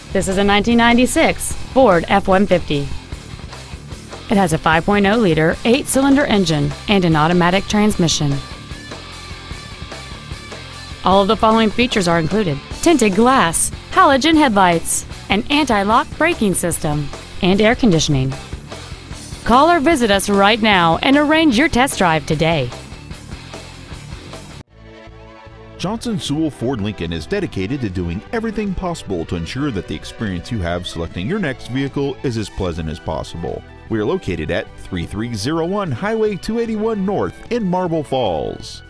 This is a 1996 Ford F-150. It has a 5.0-liter 8-cylinder engine and an automatic transmission. All of the following features are included: tinted glass, halogen headlights, an anti-lock braking system, and air conditioning. Call or visit us right now and arrange your test drive today. Johnson Sewell Ford Lincoln is dedicated to doing everything possible to ensure that the experience you have selecting your next vehicle is as pleasant as possible. We are located at 3301 Highway 281 North in Marble Falls.